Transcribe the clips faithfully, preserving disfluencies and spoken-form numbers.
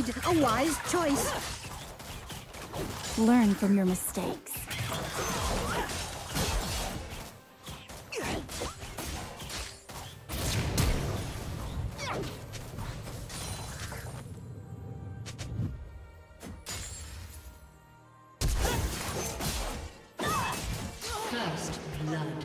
made a wise choice. Learn from your mistakes. First blood.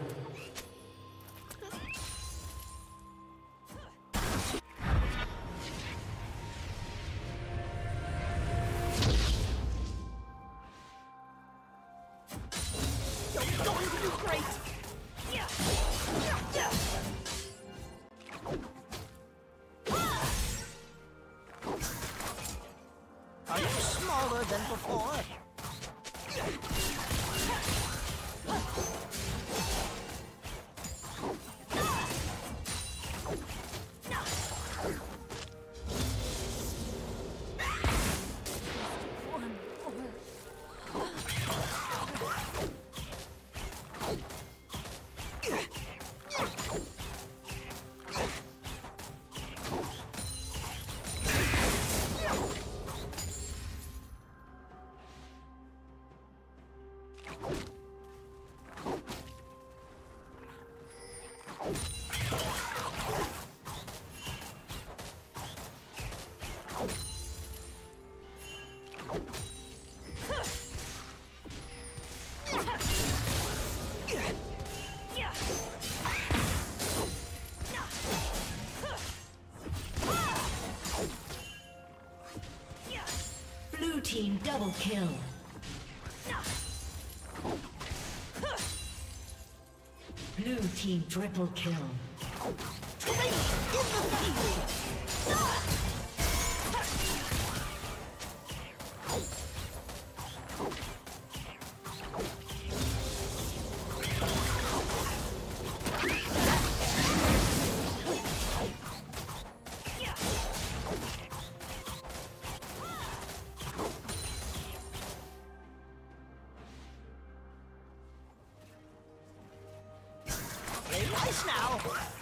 Are you smaller than before? Blue team double kill. Blue team triple kill. Three in the field! Play nice now!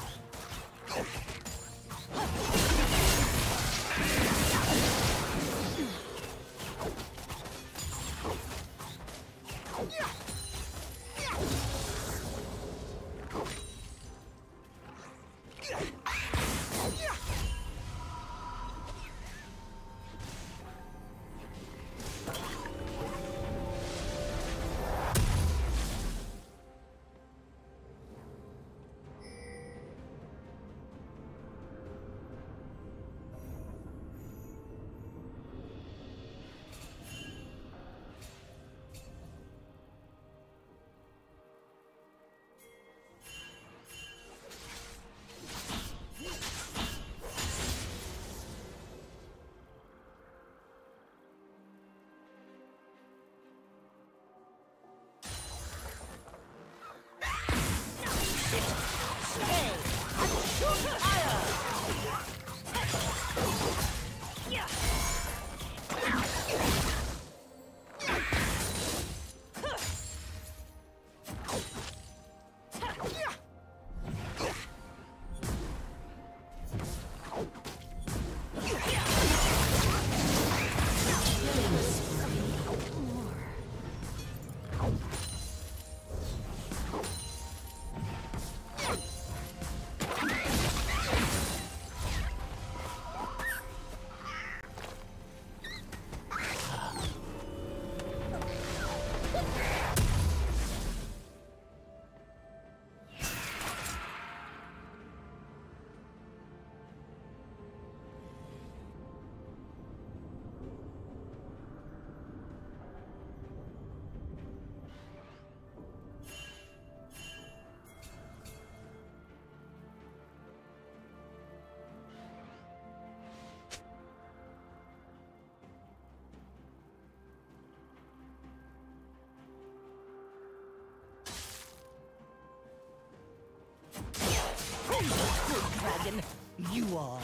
Good dragon, you are.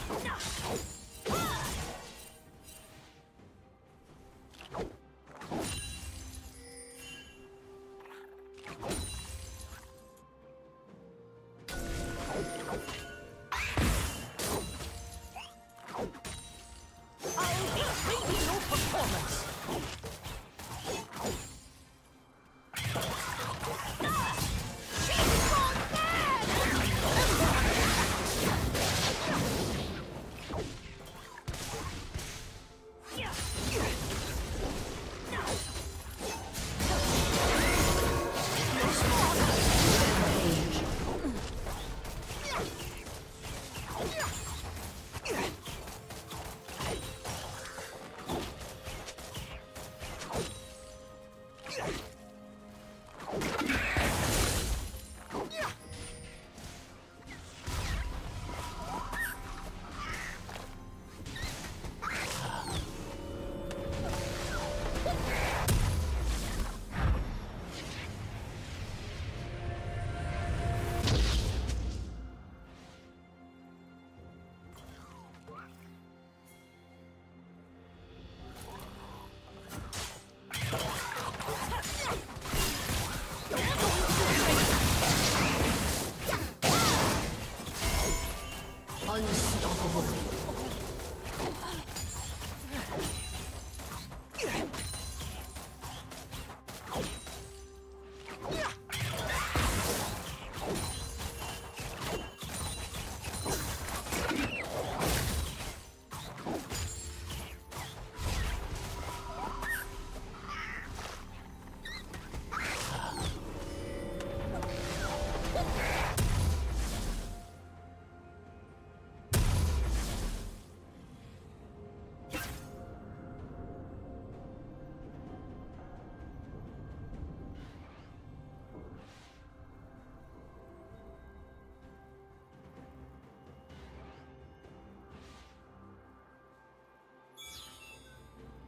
I'll be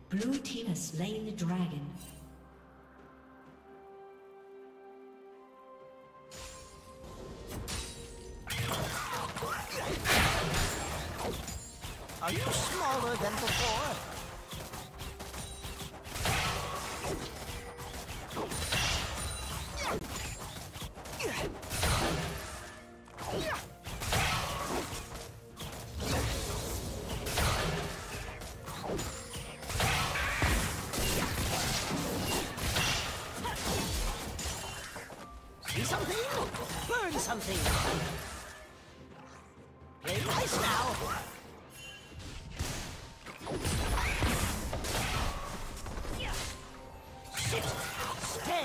Blue team has slain the dragon. Are you smaller than before? See something? Burn something! Play nice now! Sit! Stay!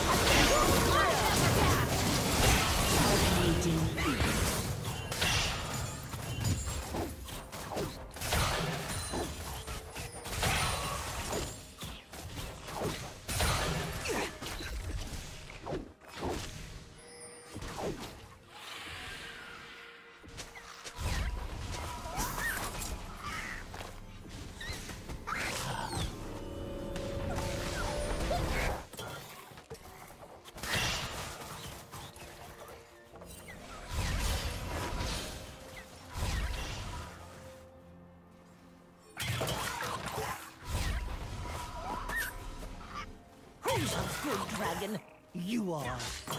Who's a good dragon? You are.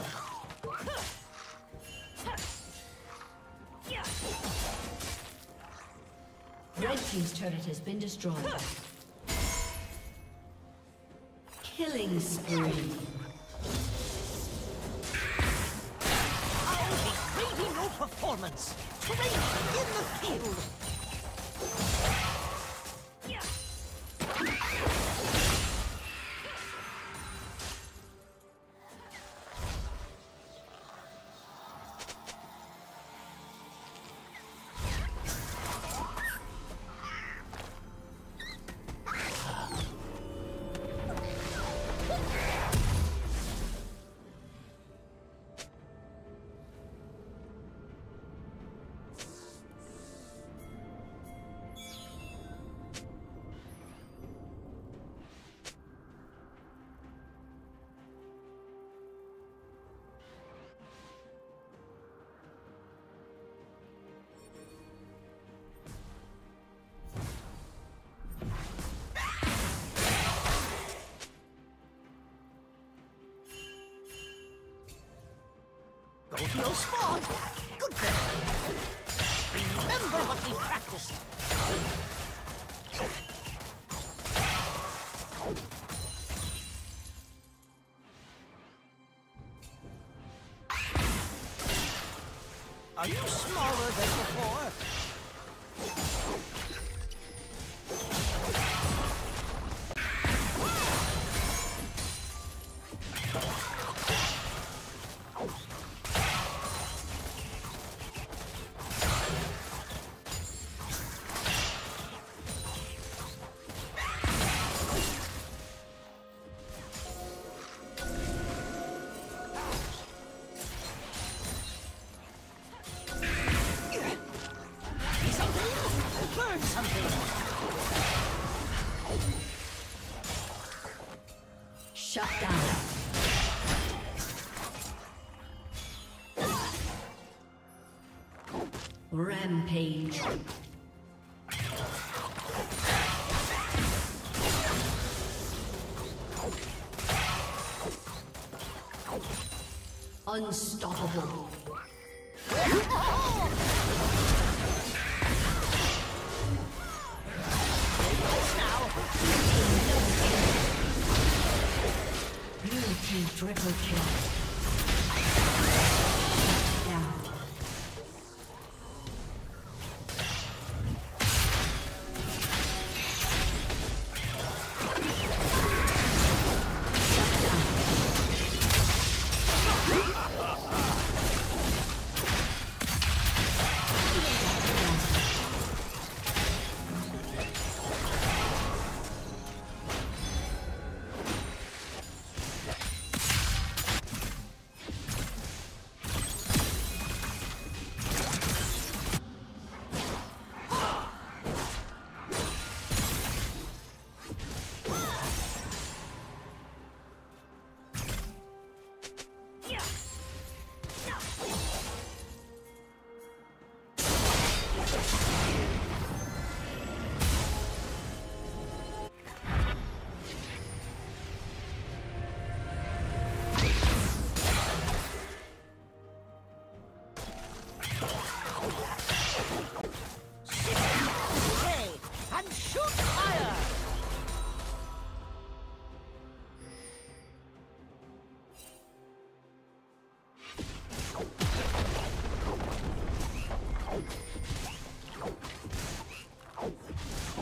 Red team's turret has been destroyed. Killing spree. I'll be grading your performance. Training in the field. Go to your spot. Good thing. Remember what we practiced. Are you smaller than before? Shut down. Rampage. Unstoppable. Blue team triple kill. Down.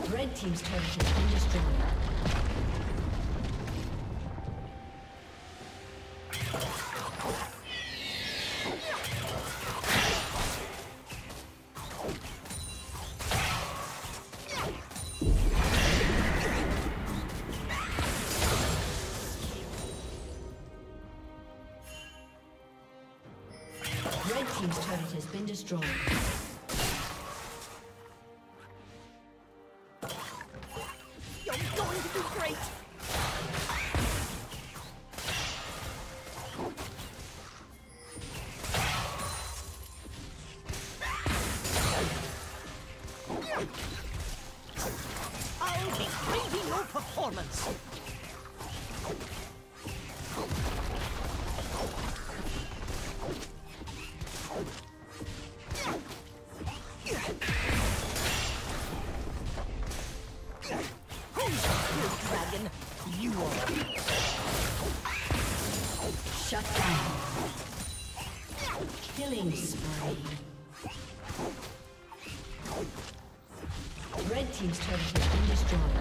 Red team's turret has been destroyed. Red team's turret has been destroyed. You're going to do great! I'll be grading your performance! Dragon, you are. Shut down. Killing spree. Red team's turret has been destroyed.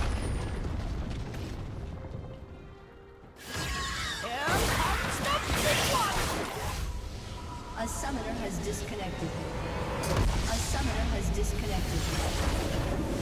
Here comes the big one! A summoner has disconnected. A summoner has disconnected.